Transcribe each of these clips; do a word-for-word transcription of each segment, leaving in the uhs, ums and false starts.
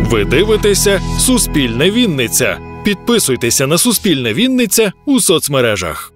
Ви дивитеся «Суспільне Вінниця». Підписуйтеся на «Суспільне Вінниця» у соцмережах.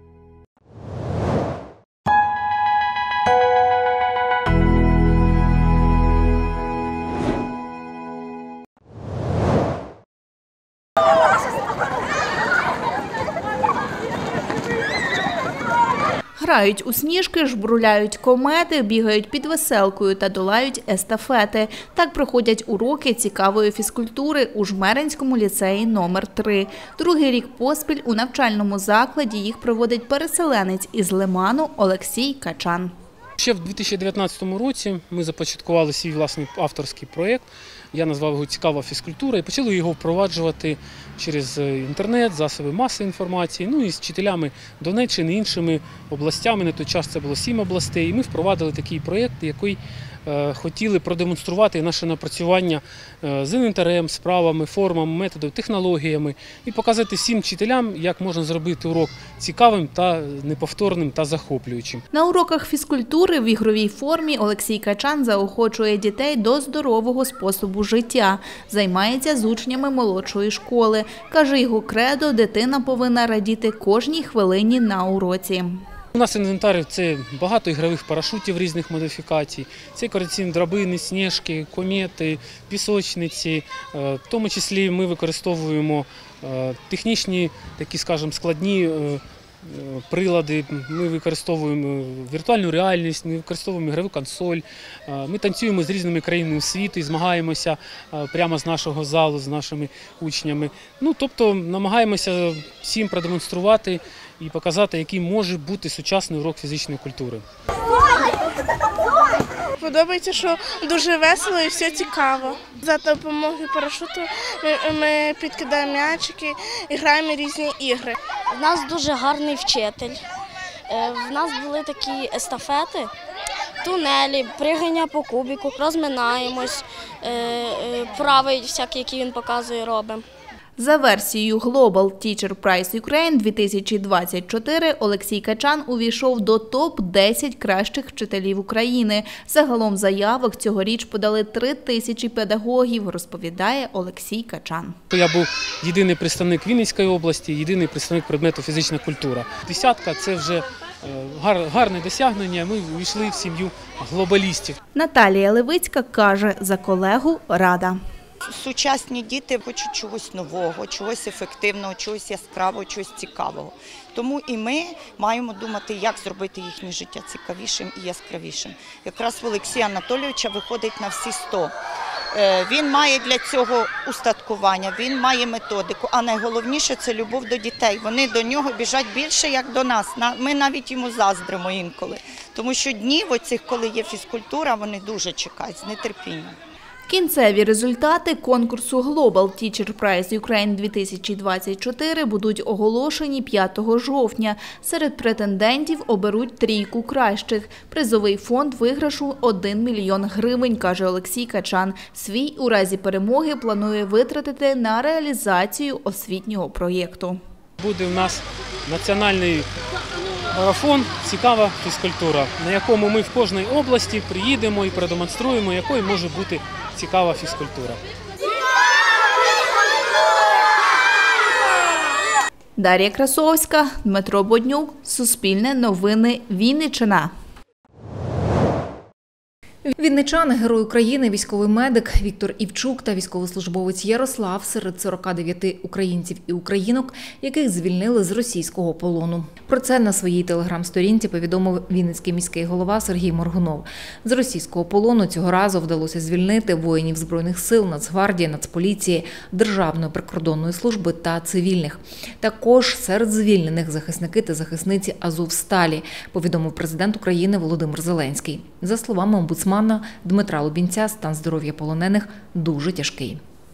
Грають у сніжки, жбурляють комети, бігають під веселкою та долають естафети. Так проходять уроки цікавої фізкультури у Жмеринському ліцеї номер три. Другий рік поспіль у навчальному закладі їх проводить переселенець із Лиману Олексій Качан. Ще в дві тисячі дев'ятнадцятому році ми започаткували свій власний авторський проєкт. Я назвав його «Цікава фізкультура» і почали його впроваджувати через інтернет, засоби масової інформації, ну і з вчителями Донеччини, іншими областями. На той час це було сім областей. І ми впровадили такий проєкт, який е, хотіли продемонструвати наше напрацювання е, з інвентарем, справами, формами, методами, технологіями і показати всім вчителям, як можна зробити урок цікавим та неповторним та захоплюючим. На уроках фізкультури в ігровій формі Олексій Качан заохочує дітей до здорового способу життя. Займається з учнями молодшої школи. Каже, його кредо – дитина повинна радіти кожній хвилині на уроці. У нас інвентар – це багато ігрових парашутів різних модифікацій, це корекційні драбини, сніжки, комети, пісочниці. В тому числі ми використовуємо технічні, такі, скажімо, складні прилади, ми використовуємо віртуальну реальність, ми використовуємо ігрову консоль, ми танцюємо з різними країнами світу і змагаємося прямо з нашого залу, з нашими учнями. Ну, тобто намагаємося всім продемонструвати і показати, який може бути сучасний урок фізичної культури. Подобається, що дуже весело і все цікаво. За допомогою парашуту ми, ми підкидаємо м'ячики і граємо різні ігри. У нас дуже гарний вчитель. В нас були такі естафети, тунелі, пригання по кубіку, розминаємось, вправи всякі, які він показує, робимо. За версією Global Teacher Prize Ukraine дві тисячі двадцять чотири Олексій Качан увійшов до топ десять кращих вчителів України. Загалом заявок цьогоріч подали три тисячі педагогів, розповідає Олексій Качан. Я був єдиний представник Вінницької області, єдиний представник предмету фізична культура. Десятка – це вже гарне досягнення, ми увійшли в сім'ю глобалістів. Наталія Левицька каже, за колегу рада. Сучасні діти хочуть чогось нового, чогось ефективного, чогось яскравого, чогось цікавого. Тому і ми маємо думати, як зробити їхнє життя цікавішим і яскравішим. Якраз в Олексія Анатолійовича виходить на всі сто. Він має для цього устаткування, він має методику, а найголовніше – це любов до дітей. Вони до нього біжать більше, як до нас. Ми навіть йому заздримо інколи. Тому що днів оцих, коли є фізкультура, вони дуже чекають з нетерпінням. Кінцеві результати конкурсу Global Teacher Prize Ukraine дві тисячі двадцять чотири будуть оголошені п'ятого жовтня. Серед претендентів оберуть трійку кращих. Призовий фонд виграшу – один мільйон гривень, каже Олексій Качан. Свій у разі перемоги планує витратити на реалізацію освітнього проєкту. Буде у нас національний марафон «Цікава фізкультура», на якому ми в кожній області приїдемо і продемонструємо, якою може бути цікава фізкультура. Дар'я Красовська, Дмитро Боднюк, Суспільне новини, Вінниччина. Вінничани, герой України, військовий медик Віктор Івчук та військовослужбовець Ярослав серед сорока дев'яти українців і українок, яких звільнили з російського полону. Про це на своїй телеграм-сторінці повідомив Вінницький міський голова Сергій Моргунов. З російського полону цього разу вдалося звільнити воїнів Збройних сил, Нацгвардії, Нацполіції, Державної прикордонної служби та цивільних. Також серед звільнених захисники та захисниці Азовсталі, повідомив президент України Володимир Зеленський. За словами омбудсмана Дмитра Лубінця, стан здоров'я полонених дуже тяжкий.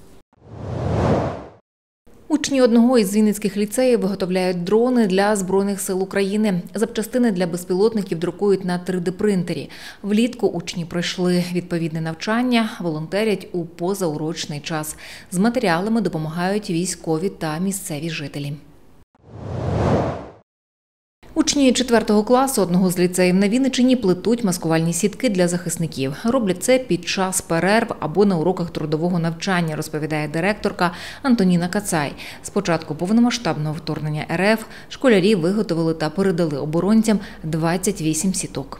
Учні одного із вінницьких ліцеїв виготовляють дрони для Збройних сил України. Запчастини для безпілотників друкують на три де принтері. Влітку учні пройшли відповідне навчання, волонтерять у позаурочний час. З матеріалами допомагають військові та місцеві жителі. Учні четвертого класу одного з ліцеїв на Вінниччині плетуть маскувальні сітки для захисників. Роблять це під час перерв або на уроках трудового навчання, розповідає директорка Антоніна Кацай. З початку повномасштабного вторгнення РФ школярі виготовили та передали оборонцям двадцять вісім сіток.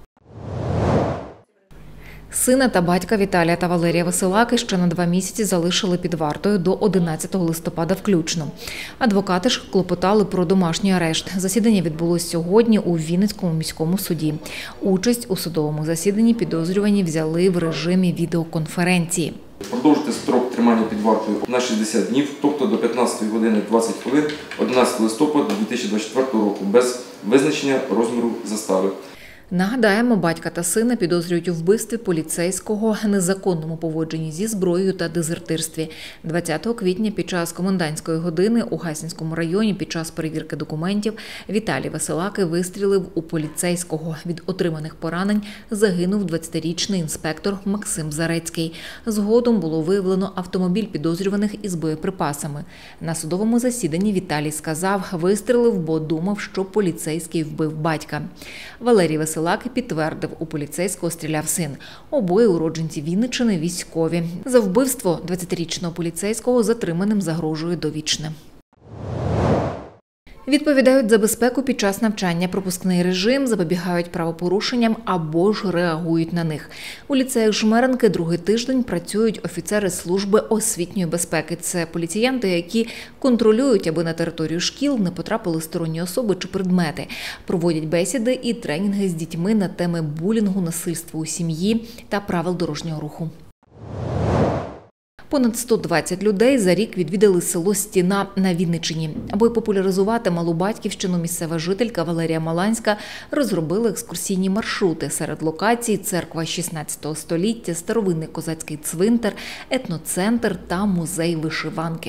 Сина та батька Віталія та Валерія Василаки ще на два місяці залишили під вартою до одинадцятого листопада включно. Адвокати ж клопотали про домашній арешт. Засідання відбулось сьогодні у Вінницькому міському суді. Участь у судовому засіданні підозрювані взяли в режимі відеоконференції. Продовжити строк тримання під вартою на шістдесят днів, тобто до п'ятнадцятої години двадцять хвилин одинадцятого листопада дві тисячі двадцять четвертого року, без визначення розміру застави. Нагадаємо, батька та сина підозрюють у вбивстві поліцейського, незаконному поводженні зі зброєю та дезертирстві. двадцятого квітня під час комендантської години у Гайсинському районі під час перевірки документів Віталій Василаки вистрілив у поліцейського. Від отриманих поранень загинув двадцятирічний інспектор Максим Зарецький. Згодом було виявлено автомобіль підозрюваних із боєприпасами. На судовому засіданні Віталій сказав, вистрілив, бо думав, що поліцейський вбив батька. Валерій Василаки Василаки підтвердив, у поліцейського стріляв син. Обоє уродженці Вінниччини військові. За вбивство двадцятирічного поліцейського затриманим загрожує довічне. Відповідають за безпеку під час навчання, пропускний режим, запобігають правопорушенням або ж реагують на них. У ліцеях Жмеренки другий тиждень працюють офіцери служби освітньої безпеки. Це поліціянти, які контролюють, аби на територію шкіл не потрапили сторонні особи чи предмети. Проводять бесіди і тренінги з дітьми на теми булінгу, насильства у сім'ї та правил дорожнього руху. Понад сто двадцять людей за рік відвідали село Стіна на Вінниччині. Аби популяризувати малу батьківщину, місцева жителька Валерія Маланська розробила екскурсійні маршрути. Серед локацій – церква шістнадцятого століття, старовинний козацький цвинтар, етноцентр та музей вишиванки.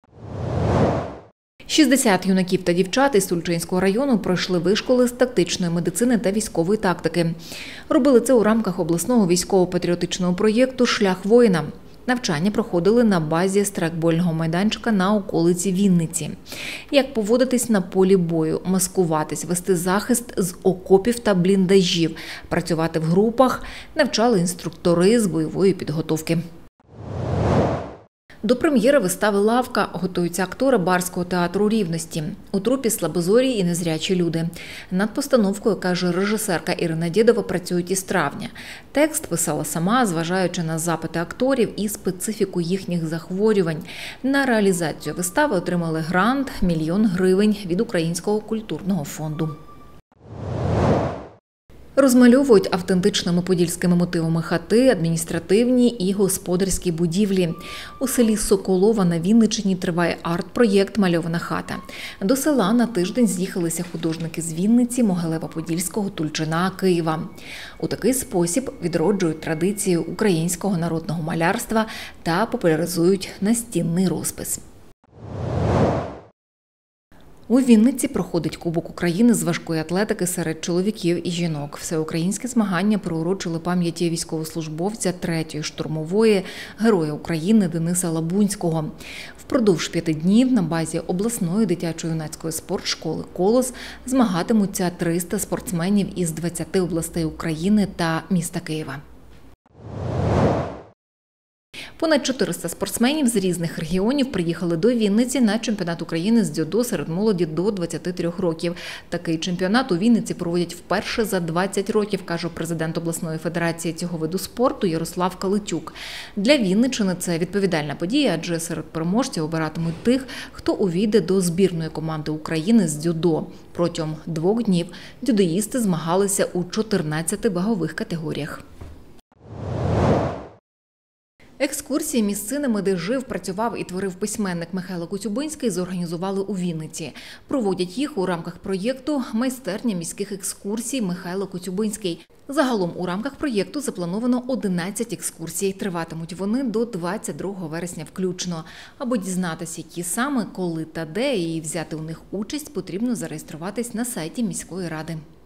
шістдесят юнаків та дівчат із Тульчинського району пройшли вишколи з тактичної медицини та військової тактики. Робили це у рамках обласного військово-патріотичного проєкту «Шлях воїна». Навчання проходили на базі страйкбольного майданчика на околиці Вінниці. Як поводитись на полі бою, маскуватись, вести захист з окопів та бліндажів, працювати в групах, навчали інструктори з бойової підготовки. До прем'єри вистави «Лавка» готуються актори Барського театру Рівності. У трупі слабозорі і незрячі люди. Над постановкою, каже режисерка Ірина Дєдова, працюють із травня. Текст писала сама, зважаючи на запити акторів і специфіку їхніх захворювань. На реалізацію вистави отримали грант – мільйон гривень від Українського культурного фонду. Розмальовують автентичними подільськими мотивами хати, адміністративні і господарські будівлі. У селі Соколова на Вінниччині триває арт-проєкт «Мальована хата». До села на тиждень з'їхалися художники з Вінниці, Могилева-Подільського, Тульчина, Києва. У такий спосіб відроджують традицію українського народного малярства та популяризують настінний розпис. У Вінниці проходить Кубок України з важкої атлетики серед чоловіків і жінок. Всеукраїнські змагання приурочили пам'яті військовослужбовця третьої штурмової, героя України Дениса Лабунського. Впродовж п'яти днів на базі обласної дитячо-юнацької спортшколи «Колос» змагатимуться триста спортсменів із двадцяти областей України та міста Києва. Понад чотириста спортсменів з різних регіонів приїхали до Вінниці на чемпіонат України з дзюдо серед молоді до двадцяти трьох років. Такий чемпіонат у Вінниці проводять вперше за двадцять років, каже президент обласної федерації цього виду спорту Ярослав Калитюк. Для Вінниччини це відповідальна подія, адже серед переможців обиратимуть тих, хто увійде до збірної команди України з дзюдо. Протягом двох днів дзюдоїсти змагалися у чотирнадцяти вагових категоріях. Екскурсії місцинами, де жив, працював і творив письменник Михайло Коцюбинський, зорганізували у Вінниці. Проводять їх у рамках проєкту «Майстерня міських екскурсій Михайло Коцюбинський». Загалом у рамках проєкту заплановано одинадцять екскурсій. Триватимуть вони до двадцять другого вересня включно. Аби дізнатися, які саме, коли та де, і взяти у них участь, потрібно зареєструватись на сайті міської ради.